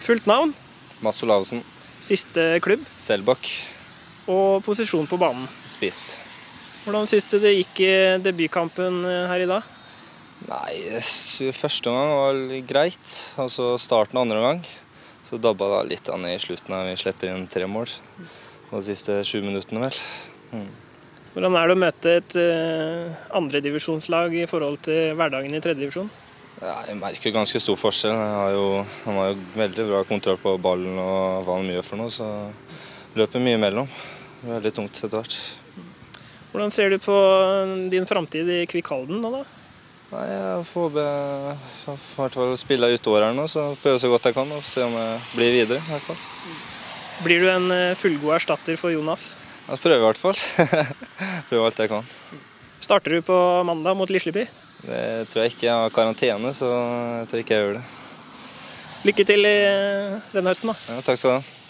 Fullt navn, Mats Olavsen, siste klubb Selbakk, og posisjon på banen. spiss. Hvordan synes du det gikk i debutkampen her i dag? Nei, første gang var greit, og så starten andre gang. Så dabba det litt an i slutten når vi slipper inn 3 mål. Og de siste 7 minuttene vel. Hvordan er det å møte et andredivisjonslag i forhold til hverdagen i tredje divisjon? Ja, jeg merker ganske stor forskjell. Han har jo veldig bra kontroll på ballen og hva han gjør for noe, så løper mye imellom. Veldig tungt etter hvert. Hvordan ser du på din framtid i Kvikk Halden nå da? Nei, jeg får i hvert fall spille utover her nå, så prøve så godt jeg kan og se om jeg blir videre i hvert fall. Blir du en fullgod erstatter for Jonas? Jeg prøver i hvert fall. Prøver alt jeg kan. Starter du på mandag mot Lisleby? Det tror jeg ikke. Jeg har karantene, så jeg tror ikke jeg gjør det. Lykke til i denne høsten da. Ja, takk skal du ha.